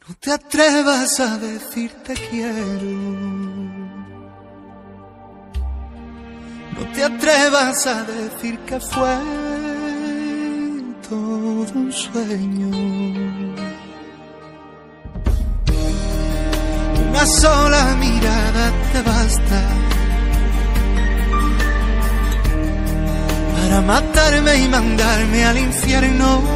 No te atrevas a decir te quiero. No te atrevas a decir que fue todo un sueño. Una sola mirada te basta para matarme y mandarme al infierno.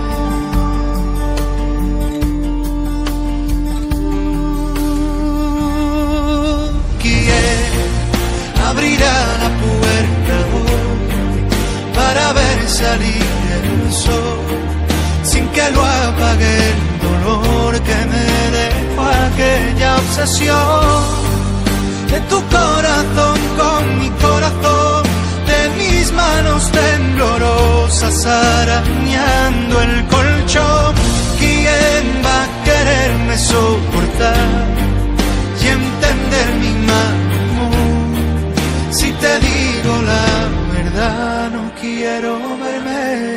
Abrirá la puerta hoy para ver salir el sol, sin que lo apague el dolor que me dejó aquella obsesión de tu corazón con mi corazón, de mis manos temblorosas arañando el colchón. ¿Quién va a quererme soportar y entender mi mal? Si te digo la verdad, no quiero verme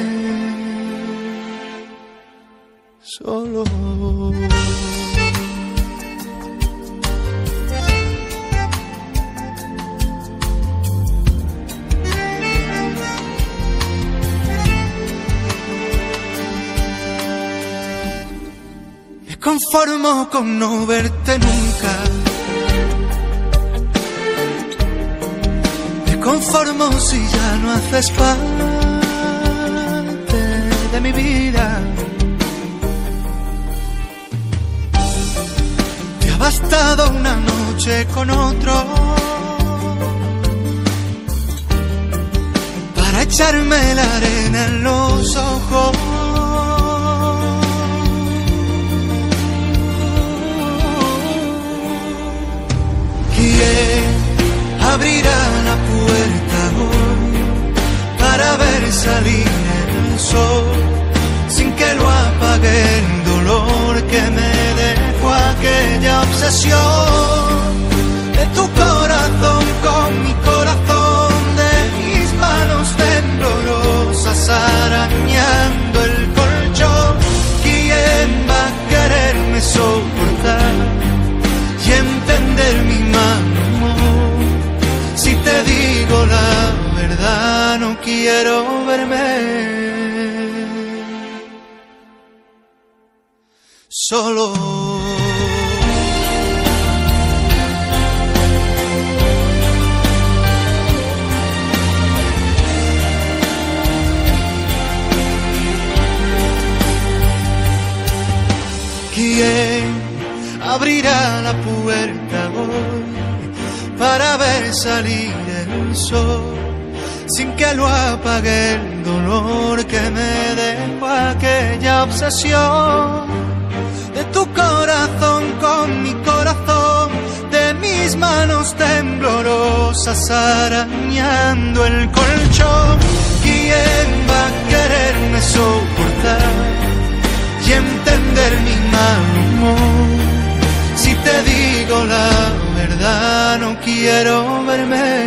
solo. Me conformo con no verte nunca. Conformo si ya no haces parte de mi vida. Te ha bastado una noche con otro para echarme la arena en los ojos. ¿Quién abrirá la puerta hoy para ver salir el sol, sin que lo apague el dolor que me dejó aquella obsesión de tu corazón con mi corazón, de mis manos temblorosas arañando el colchón? ¿Quién va a quererme soportar y entender mi mal? Si te digo la verdad, no quiero verme solo. ¿Quién abrirá la puerta hoy para ver salir el sol, sin que lo apague el dolor que me dejó aquella obsesión de tu corazón con mi corazón, de mis manos temblorosas arañando el colchón? ¿Quién va a quererme soportar y entender mi mal humor? Si te digo la verdad, no quiero verme